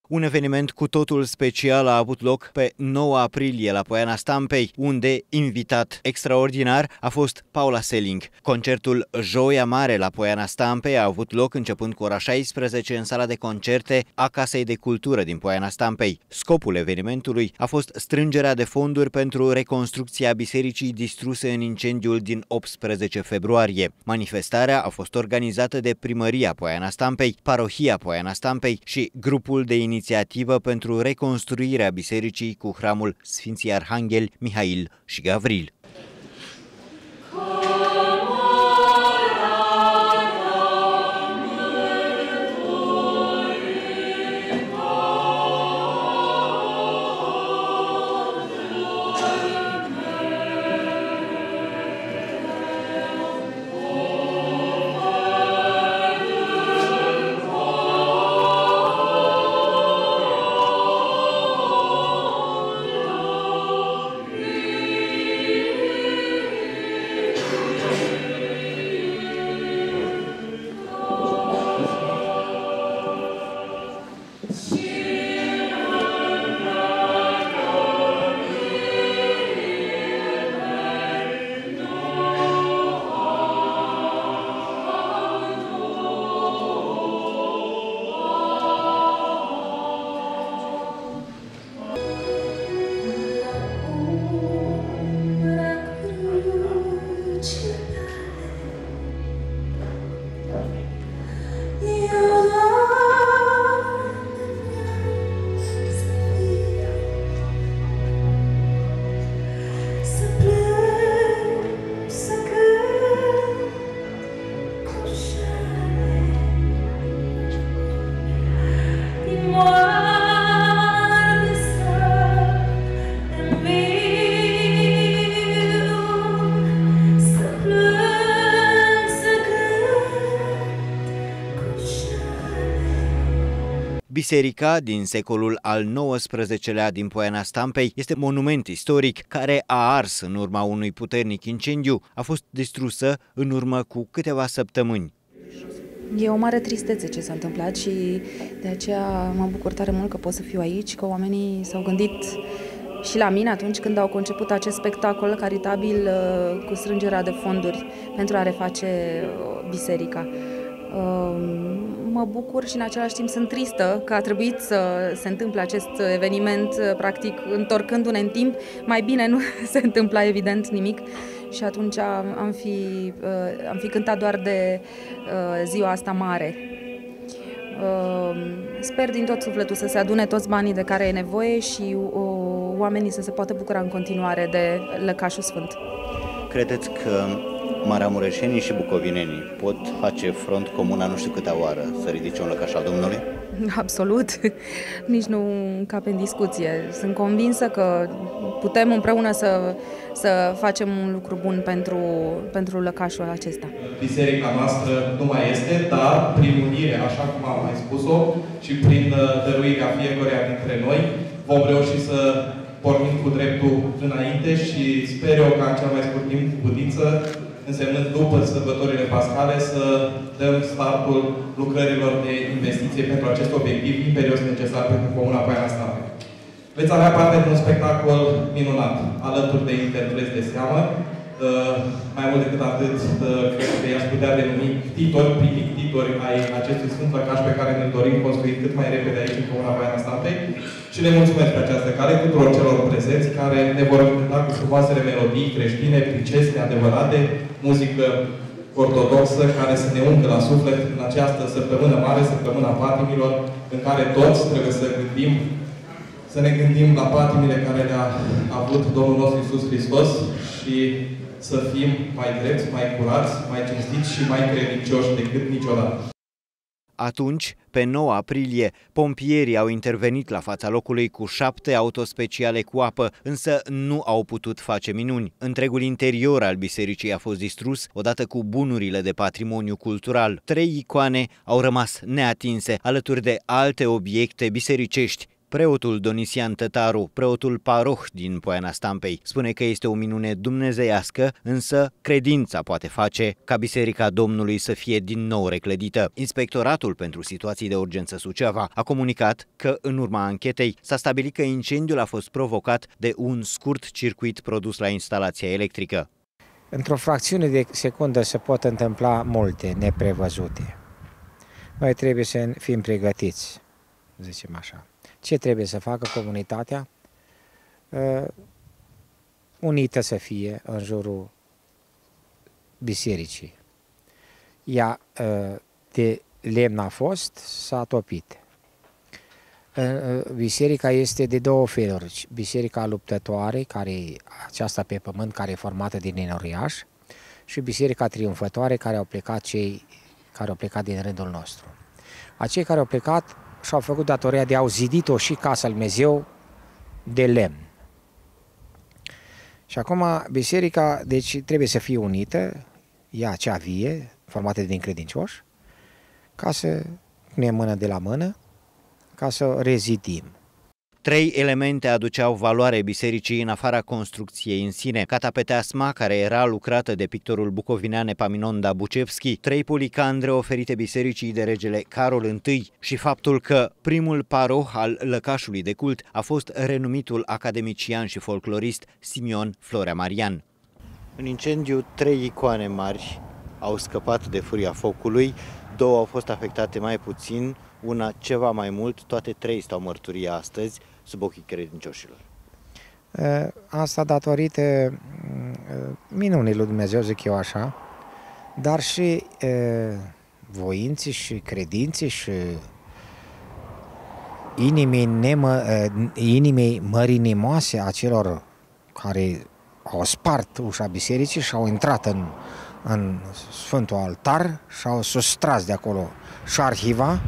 Un eveniment cu totul special a avut loc pe 9 aprilie la Poiana Stampei, unde invitat extraordinar a fost Paula Selling. Concertul Joia Mare la Poiana Stampei a avut loc începând cu ora 16 în sala de concerte a Casei de Cultură din Poiana Stampei. Scopul evenimentului a fost strângerea de fonduri pentru reconstrucția bisericii distruse în incendiul din 18 februarie. Manifestarea a fost organizată de Primăria Poiana Stampei, Parohia Poiana Stampei și grupul de inițiativă pentru reconstruirea bisericii cu hramul Sfinții Arhangheli Mihail și Gavril. Biserica din secolul al XIX-lea din Poiana Stampei este monument istoric care a ars în urma unui puternic incendiu, a fost distrusă în urmă cu câteva săptămâni. E o mare tristețe ce s-a întâmplat și de aceea mă bucur tare mult că pot să fiu aici, că oamenii s-au gândit și la mine atunci când au conceput acest spectacol caritabil cu strângerea de fonduri pentru a reface biserica. Mă bucur și în același timp sunt tristă că a trebuit să se întâmple acest eveniment, practic întorcându-ne în timp. Mai bine nu se întâmpla evident nimic și atunci am fi cântat doar de ziua asta mare. Sper din tot sufletul să se adune toți banii de care e nevoie și oamenii să se poată bucura în continuare de Lăcașul Sfânt. Credeți că maramureșenii și bucovinenii pot face front comun a nu știu câtea oară să ridice un lăcaș al Domnului? Absolut, nici nu încape în discuție. Sunt convinsă că putem împreună să facem un lucru bun pentru lăcașul acesta. Biserica noastră nu mai este, dar prin unire, așa cum am mai spus-o, și prin dăruirea fiecăruia dintre noi, vom reuși să pornim cu dreptul înainte și sper eu ca în cel mai scurt timp cu putință, însemnând după sărbătorile pascale, să dăm startul lucrărilor de investiție pentru acest obiectiv imperios necesar pentru Comuna Poiana Stampei. Veți avea parte de un spectacol minunat, alături de interpreți de seamă. Mai mult decât atât, cred că i-aș putea denumi primii ctitori ai acestui Sfânt Lăcaș pe care ne dorim construit cât mai repede aici în Comuna Poiana Stampei. Și le mulțumesc pe această cale tuturor celor prezenți care ne vor încânta cu frumoasele melodii creștine, pricesne, adevărate, muzică ortodoxă care să ne ungă la suflet în această săptămână mare, săptămâna patimilor, în care toți trebuie să ne gândim la patimile care le-a avut Domnul nostru Iisus Hristos și să fim mai drepți, mai curați, mai cinstiți și mai credincioși decât niciodată. Atunci, pe 9 aprilie, pompierii au intervenit la fața locului cu 7 autospeciale cu apă, însă nu au putut face minuni. Întregul interior al bisericii a fost distrus, odată cu bunurile de patrimoniu cultural. 3 icoane au rămas neatinse, alături de alte obiecte bisericești Preotul Donisian Tătaru, preotul paroh din Poiana Stampei, spune că este o minune dumnezeiască, însă credința poate face ca Biserica Domnului să fie din nou reclădită. Inspectoratul pentru situații de urgență Suceava a comunicat că, în urma anchetei, s-a stabilit că incendiul a fost provocat de un scurt circuit produs la instalația electrică. Într-o fracțiune de secundă se pot întâmpla multe neprevăzute. Noi trebuie să fim pregătiți, zicem așa. Ce trebuie să facă comunitatea? Unită să fie în jurul bisericii. Ea de lemn a fost, s-a topit. Biserica este de două feluri. Biserica luptătoare, aceasta pe pământ, care e formată din enoriași, și biserica triumfătoare, care au plecat cei care au plecat din rândul nostru. Acei care au plecat și-au făcut datoria de a zidit-o și casa lui Dumnezeu de lemn. Și acum biserica, deci, trebuie să fie unită, ea cea vie, formată din credincioși, ca să punem mână de la mână, ca să rezidim. 3 elemente aduceau valoare bisericii în afara construcției în sine: catapeteasma, care era lucrată de pictorul bucovinean Epaminonda Bucevski, 3 policandre oferite bisericii de regele Carol I și faptul că primul paroh al lăcașului de cult a fost renumitul academician și folclorist Simion Florea Marian. În incendiu, 3 icoane mari au scăpat de furia focului, 2 au fost afectate mai puțin, una ceva mai mult, toate 3 stau mărturie astăzi sub ochii credincioșilor. Asta datorită minunii lui Dumnezeu, zic eu așa, dar și voinții și credinții și inimii mărinimoase a celor care au spart ușa bisericii și au intrat în Sfântul Altar și au sustras de acolo și arhiva,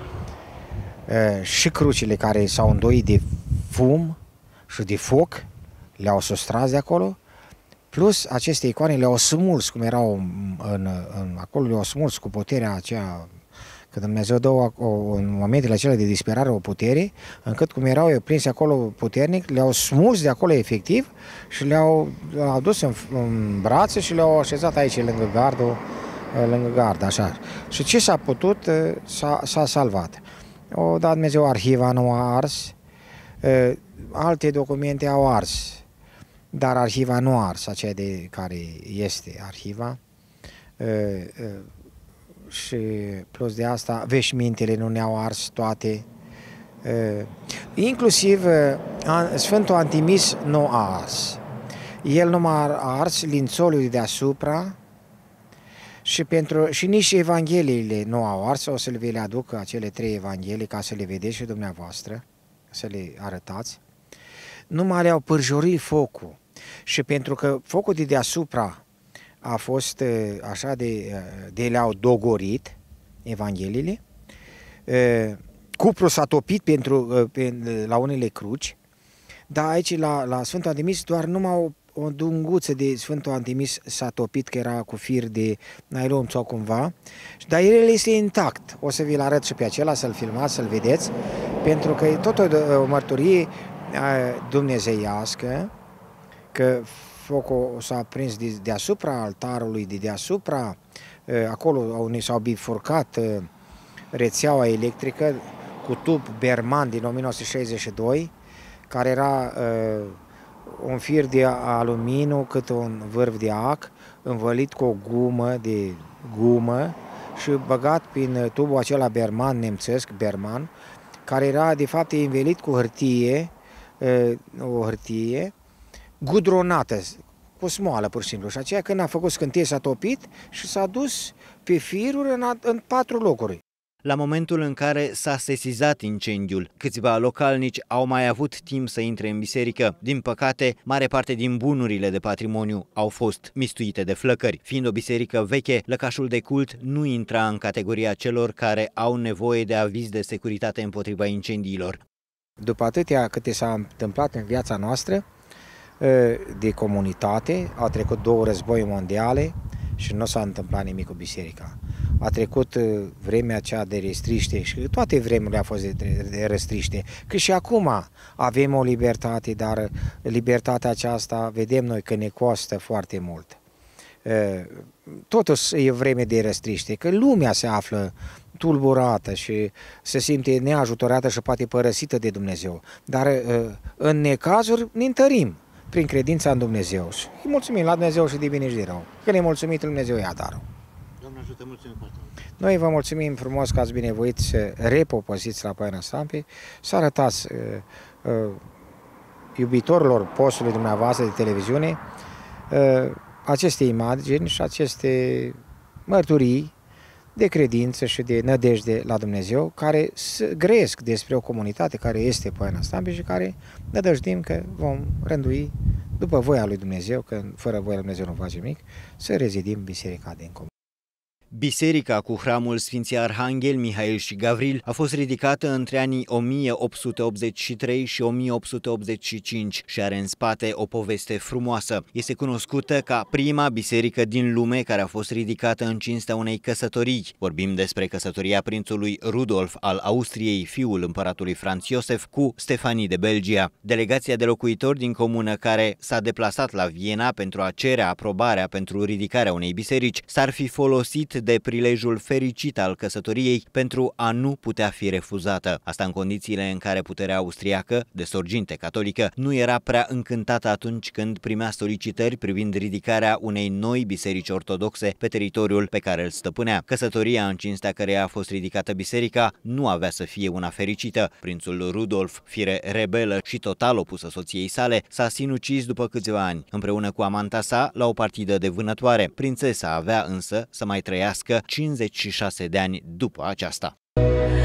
și crucile care s-au îndoit de fum și de foc, le-au sustras de acolo, plus aceste icoane le-au smuls, cum erau acolo, le-au smuls cu puterea aceea, că Dumnezeu dă în momentele acelea de disperare o putere, încât cum erau prinse acolo puternic, le-au smuls de acolo efectiv și le-au dus în brațe și le-au așezat aici lângă gardă, așa. Și ce s-a putut, s-a salvat. O dat Dumnezeu arhiva, nu a ars, alte documente au ars, dar arhiva nu a ars, aceea de care este arhiva. Și plus de asta, veșmintele nu ne-au ars toate. Inclusiv Sfântul Antimis nu a ars. El nu a ars lințoliul de deasupra și nici Evangheliile nu au ars. O să le aduc acele 3 Evanghelii ca să le vedeți și dumneavoastră, să le arătați. Numai le-au pârjorit focul și pentru că focul de deasupra a fost așa de le-au dogorit Evangheliile, cuprul s-a topit la unele cruci, dar aici la Sfântul Antimis doar numai o dunguță de Sfântul Antimis s-a topit, că era cu fir de nylon sau cumva, dar el este intact. O să vi-l arăt și pe acela, să-l filmați, să-l vedeți, pentru că e tot o mărturie dumnezeiască, că focul s-a prins deasupra altarului, de deasupra, acolo unde s-au bifurcat rețeaua electrică cu tub Berman din 1962, care era un fir de aluminiu cât un vârf de ac, învălit cu o gumă și băgat prin tubul acela Berman, nemțesc, Berman, care era de fapt învelit cu hârtie, o hârtie gudronată, cu smoală pur și simplu. Și aceea când a făcut scânteie s-a topit și s-a dus pe firuri în 4 locuri. La momentul în care s-a sesizat incendiul, câțiva localnici au mai avut timp să intre în biserică. Din păcate, mare parte din bunurile de patrimoniu au fost mistuite de flăcări. Fiind o biserică veche, lăcașul de cult nu intra în categoria celor care au nevoie de aviz de securitate împotriva incendiilor. După atâtea câte s-a întâmplat în viața noastră de comunitate, au trecut 2 război mondiale și nu s-a întâmplat nimic cu biserica. a trecut vremea aceea de restriște și toate vremurile au fost de restriște, că și acum avem o libertate, dar libertatea aceasta vedem noi că ne costă foarte mult. Totuși e vreme de restriște, că lumea se află tulburată și se simte neajutorată și poate părăsită de Dumnezeu. Dar în necazuri ne întărim prin credința în Dumnezeu și îi mulțumim la Dumnezeu și de bine și de rău. Când e mulțumit, Dumnezeu ia darul. Doamne ajută, mulțumim foarte mult. Noi vă mulțumim frumos că ați binevoit să repopoziți la Poiana Stampei, să arătați iubitorilor postului dumneavoastră de televiziune aceste imagini și aceste mărturii de credință și de nădejde la Dumnezeu, care grăiesc despre o comunitate care este Poiana Stampei și care nădăjdim că vom rândui după voia lui Dumnezeu, că fără voia lui Dumnezeu nu face nimic, să rezidim biserica din comun. Biserica cu hramul Sfinții Arhanghel, Mihail și Gavril a fost ridicată între anii 1883 și 1885 și are în spate o poveste frumoasă. Este cunoscută ca prima biserică din lume care a fost ridicată în cinstea unei căsătorii. Vorbim despre căsătoria prințului Rudolf al Austriei, fiul împăratului Franz Iosef, cu Stefanie de Belgia. Delegația de locuitori din comună care s-a deplasat la Viena pentru a cere aprobarea pentru ridicarea unei biserici s-ar fi folosit de prilejul fericit al căsătoriei pentru a nu putea fi refuzată. Asta în condițiile în care puterea austriacă, de sorginte catolică, nu era prea încântată atunci când primea solicitări privind ridicarea unei noi biserici ortodoxe pe teritoriul pe care îl stăpânea. Căsătoria în cinstea căreia a fost ridicată biserica nu avea să fie una fericită. Prințul Rudolf, fire rebelă și total opusă soției sale, s-a sinucis după câțiva ani, împreună cu amanta sa, la o partidă de vânătoare. Prințesa avea însă să mai trăiască 56 de ani după aceasta.